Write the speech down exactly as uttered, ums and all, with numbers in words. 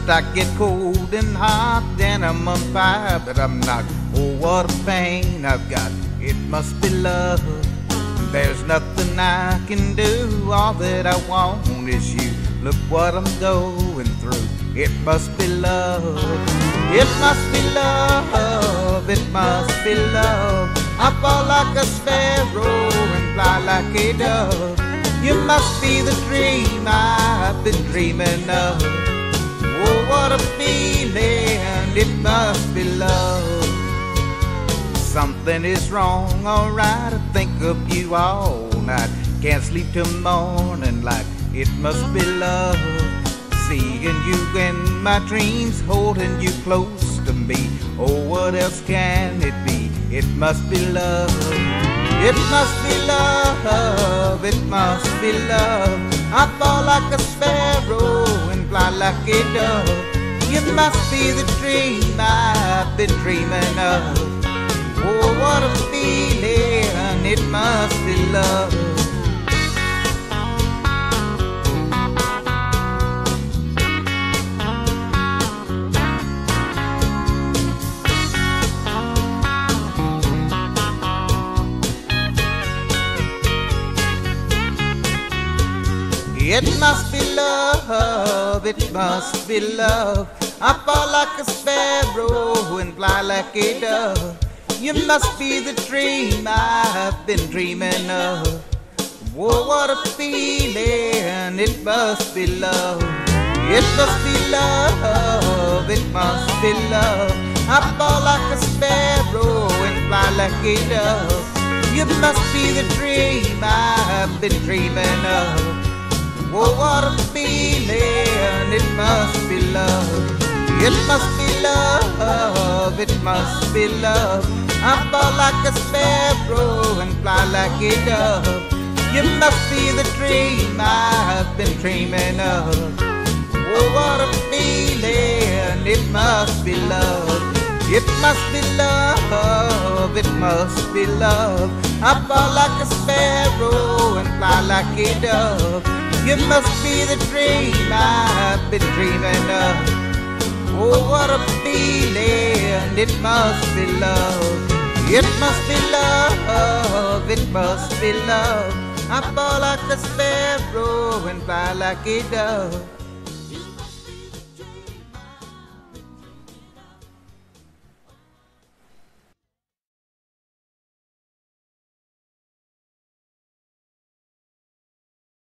I get cold and hot, then I'm on fire, but I'm not. Oh, what a pain I've got. It must be love. There's nothing I can do. All that I want is you. Look what I'm going through. It must be love. It must be love. It must be love. I fall like a sparrow and fly like a dove. You must be the dream I've been dreaming of. Oh, what a feeling. It must be love. Something is wrong, alright. I think of you all night. Can't sleep till morning light. It must be love. Seeing you in my dreams, holding you close to me. Oh, what else can it be? It must be love. It must be love. It must be love. I fall like a sparrow and fly like a dove. You must be the dream I've been dreaming of. Oh, what a feeling. It must be love. It must be love, it must be love. I fall like a sparrow and fly like a dove. You must be the dream I've been dreaming of. Whoa, what a feeling. It must be love. It must be love, it must be love. I fall like a sparrow and fly like a dove. You must be the dream I've been dreaming of. Oh, what a feeling. It must be love. It must be love. It must be love. I fall like a sparrow and fly like a dove. You must be the dream I've been dreaming of. Oh, what a feeling. It must be love. It must be love. It must be love. I fall like a sparrow and fly like a dove. You must be the dream I've been dreaming of. Oh, what a feeling. It must be love. It must be love. It must be love. I fall like a sparrow and fly like a dove.